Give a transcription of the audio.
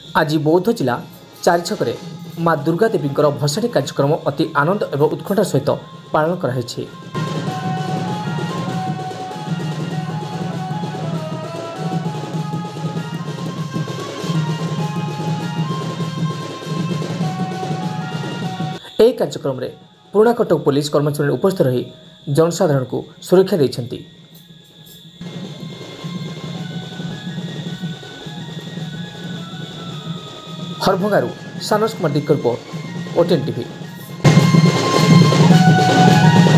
आज बौद्ध जिला चारिछकरे माँ दुर्गा देवी भसाणी कार्यक्रम अति आनंद एवं उत्कंठा सहित पालन कराई। यह कार्यक्रम में पुराणा कटक पुलिस कर्मचारी उपस्थित रही जनसाधारण को सुरक्षा देते। हरभंगारू सानस कुमार रिपोर्ट, ओटीएन टीवी।